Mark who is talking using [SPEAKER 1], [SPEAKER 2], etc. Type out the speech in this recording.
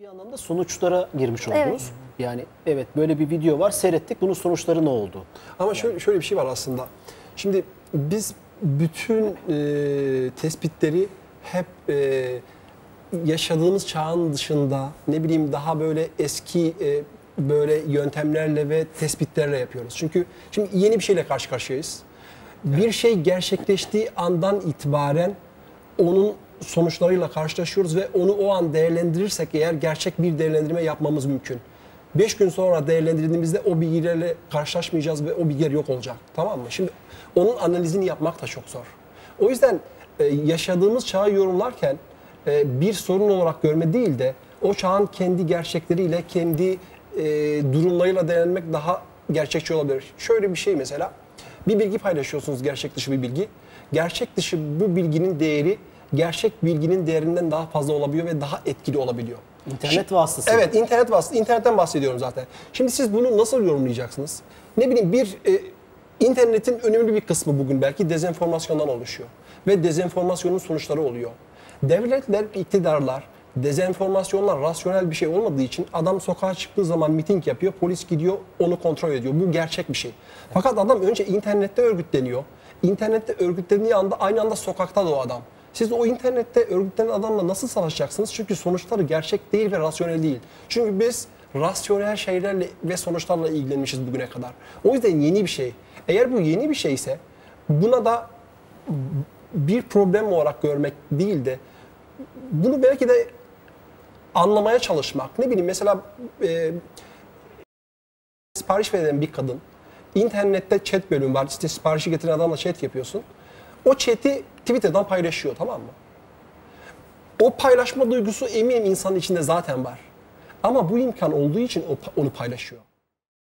[SPEAKER 1] Bir yandan da sonuçlara girmiş oldunuz.
[SPEAKER 2] Evet.
[SPEAKER 1] Yani evet böyle bir video var, seyrettik. Bunun sonuçları ne oldu?
[SPEAKER 3] Ama şöyle bir şey var aslında. Şimdi biz bütün tespitleri hep yaşadığımız çağın dışında ne bileyim daha böyle eski böyle yöntemlerle ve tespitlerle yapıyoruz. Çünkü şimdi yeni bir şeyle karşı karşıyayız. Bir şey gerçekleştiği andan itibaren onun sonuçlarıyla karşılaşıyoruz ve onu o an değerlendirirsek eğer gerçek bir değerlendirme yapmamız mümkün. 5 gün sonra değerlendirdiğimizde o bilgilerle karşılaşmayacağız ve o bilgiler yok olacak. Tamam mı? Şimdi onun analizini yapmak da çok zor. O yüzden yaşadığımız çağı yorumlarken bir sorun olarak görme değil de o çağın kendi gerçekleriyle, kendi durumlarıyla değerlendirmek daha gerçekçi olabilir. Şöyle bir şey mesela, bir bilgi paylaşıyorsunuz, gerçek dışı bir bilgi. Gerçek dışı bu bilginin değeri gerçek bilginin değerinden daha fazla olabiliyor ve daha etkili olabiliyor.
[SPEAKER 1] İnternet vasıtasıyla.
[SPEAKER 3] Evet, internetten bahsediyorum zaten. Şimdi siz bunu nasıl yorumlayacaksınız? Ne bileyim internetin önemli bir kısmı bugün belki dezenformasyondan oluşuyor. Ve dezenformasyonun sonuçları oluyor. Devletler, iktidarlar, dezenformasyonlar rasyonel bir şey olmadığı için adam sokağa çıktığı zaman miting yapıyor, polis gidiyor onu kontrol ediyor. Bu gerçek bir şey. Fakat adam önce internette örgütleniyor. İnternette örgütlendiği anda aynı anda sokakta da o adam. Siz o internette örgütlenen adamla nasıl savaşacaksınız? Çünkü sonuçları gerçek değil ve rasyonel değil. Çünkü biz rasyonel şeylerle ve sonuçlarla ilgilenmişiz bugüne kadar. O yüzden yeni bir şey. Eğer bu yeni bir şeyse buna da bir problem olarak görmek değil de bunu belki de anlamaya çalışmak. Ne bileyim mesela sipariş veren bir kadın internette chat bölümü var. İşte siparişi getiren adamla chat yapıyorsun. O chat'i Twitter'dan paylaşıyor, tamam mı? O paylaşma duygusu eminim insanın içinde zaten var. Ama bu imkan olduğu için onu paylaşıyor.